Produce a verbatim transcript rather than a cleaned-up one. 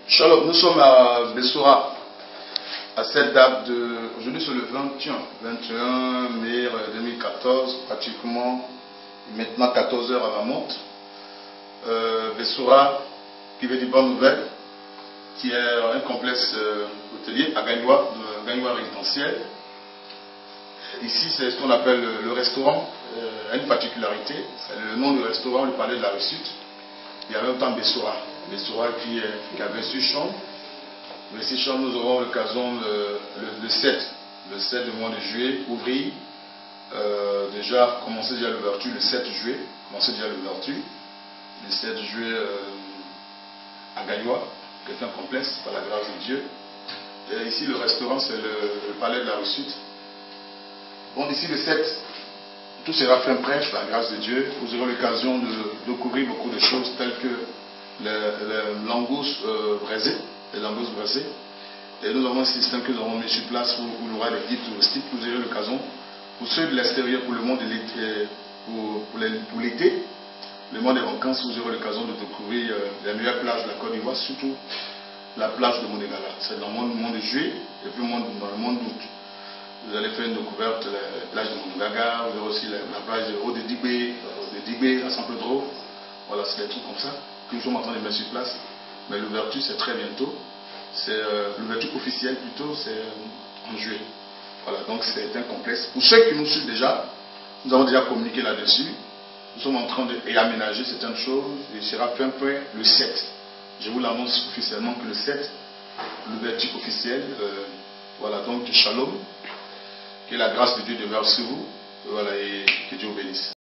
Shalom, nous sommes à Bessoura, à cette date de... Aujourd'hui c'est le vingt et un, vingt et un mai deux mille quatorze, pratiquement maintenant quatorze heures à la montre. Euh, Bessoura, qui veut dire bonne nouvelle, qui est un complexe euh, hôtelier à Gagnois, de Gagnois résidentiel. Ici c'est ce qu'on appelle le, le restaurant, euh, a une particularité, le nom du restaurant, on lui parlait de la réussite. Il y a en même temps Bessoura. Bessoura qui, qui avait six chambres. Les six chambres, nous aurons l'occasion le, le, le sept, le sept du mois de juillet, ouvrir. Euh, déjà, commencer déjà l'ouverture le sept juillet. Commencer déjà l'ouverture. Le sept juillet euh, à Gagnois, qui est un complexe, par la grâce de Dieu. Et ici, le restaurant, c'est le, le palais de la réussite. Bon, d'ici le sept, tout sera fin prêt, par la grâce de Dieu. Vous aurez l'occasion de découvrir beaucoup de choses telles que les, les langoustes euh, braisées, les langoustes braisées. Et nous avons un système que nous avons mis sur place où, où il y aura des guides touristiques. Vous aurez l'occasion, pour ceux de l'extérieur, pour le monde de l'été, pour, pour l'été, le mois des vacances, vous aurez l'occasion de découvrir euh, les meilleures plages de la Côte d'Ivoire, surtout la plage de Monégala. C'est dans le mois de juillet et puis dans le mois d'août. Vous allez faire une découverte de la plage de Mongaga, vous aurez aussi la, la plage de Haut de Dibé, de Dibé à Saint-Pedro. Voilà, c'est des trucs comme ça que nous sommes en train de mettre sur place. Mais l'ouverture, c'est très bientôt. C'est euh, l'ouverture officielle plutôt, c'est euh, en juillet. Voilà, donc c'est un complexe. Pour ceux qui nous suivent déjà, nous avons déjà communiqué là-dessus. Nous sommes en train d'aménager certaines choses. Il sera fin prêt le sept. Je vous l'annonce officiellement que le sept, l'ouverture officielle. Euh, voilà, donc shalom. Que la grâce de Dieu demeure sur vous. Voilà, et que Dieu vous bénisse.